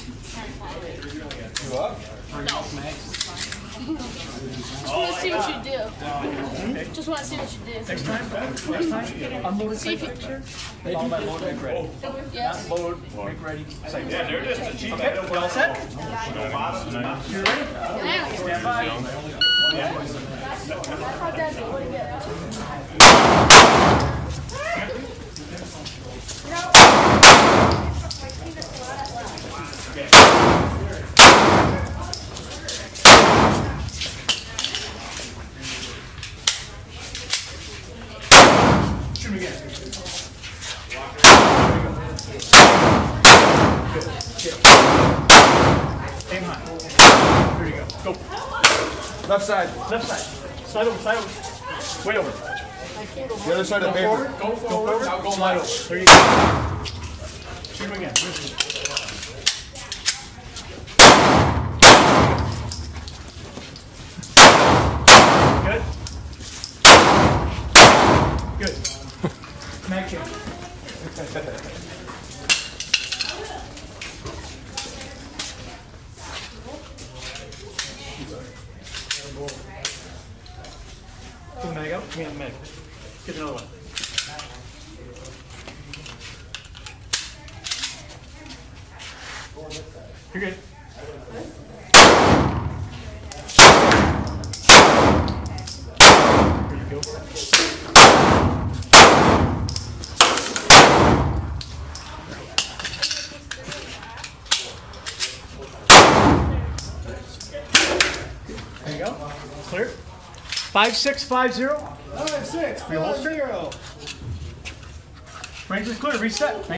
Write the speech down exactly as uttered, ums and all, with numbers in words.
You up? Just want to see what you do. Just want to see what you do. Next time, next time, unload See if you, Follow my load, make ready. yes. Load, make ready. Say Yeah, there it is. The cheap okay, you all set? You ready? Yeah. Stand by. Shoot him again. Good. Aim high. Here you go. Go. Left side. Left side. Slide over, slide over. Way over. The other side of the paper. Forward. Go forward. Now go slide over. There you go. Shoot him again. Good. Good. Mag change. Pull mag out. Give me a mag. Get another one. You're good. There you go. There you go. Clear. Five six five zero. Five, six, Reholster. zero. Range is clear. Reset.